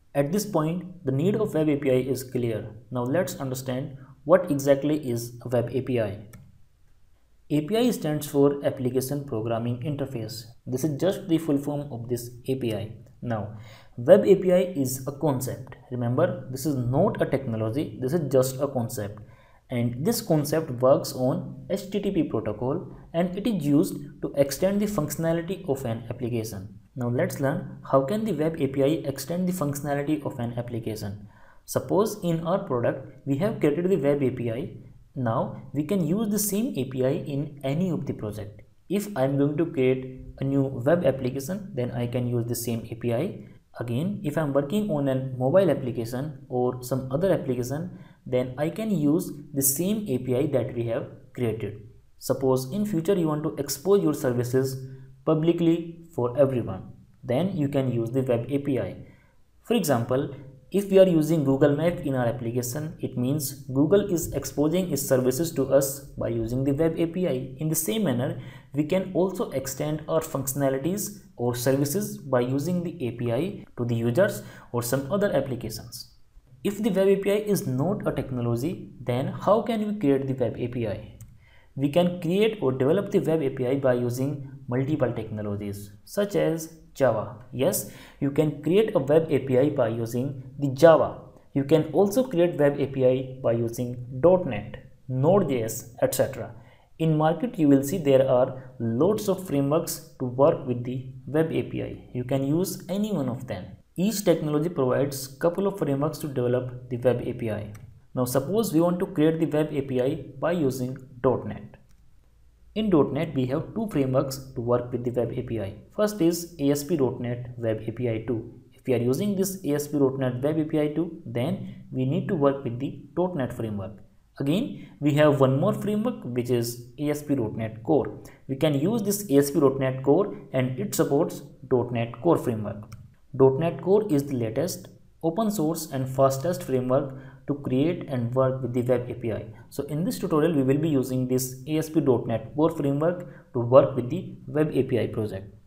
At this point, the need of Web API is clear. Now let's understand what exactly is a Web API. API stands for Application Programming Interface. This is just the full form of this API. Now, Web API is a concept. Remember, this is not a technology, this is just a concept. And this concept works on HTTP protocol and it is used to extend the functionality of an application. Now let's learn how can the Web API extend the functionality of an application. Suppose in our product we have created the Web API. Now we can use the same API in any of the project. If I am going to create a new web application, then I can use the same API. Again, if I am working on a mobile application or some other application, then I can use the same API that we have created. Suppose in future you want to expose your services publicly for everyone, then you can use the Web API. For example, if we are using Google Maps in our application, it means Google is exposing its services to us by using the Web API. In the same manner, we can also extend our functionalities or services by using the API to the users or some other applications. If the Web API is not a technology, then how can we create the Web API? We can create or develop the Web API by using multiple technologies such as Java. Yes, you can create a Web API by using the Java. You can also create Web API by using .NET, Node.js, etc. In market, you will see there are lots of frameworks to work with the Web API. You can use any one of them. Each technology provides couple of frameworks to develop the Web API. Now suppose we want to create the Web API by using .NET. In .NET, we have two frameworks to work with the Web API. First is ASP.NET Web API 2. If we are using this ASP.NET Web API 2, then we need to work with the .NET framework. Again, we have one more framework which is ASP.NET Core. We can use this ASP.NET Core and it supports .NET Core framework. .NET Core is the latest, open source and fastest framework to create and work with the Web API. So in this tutorial, we will be using this ASP.NET Core framework to work with the Web API project.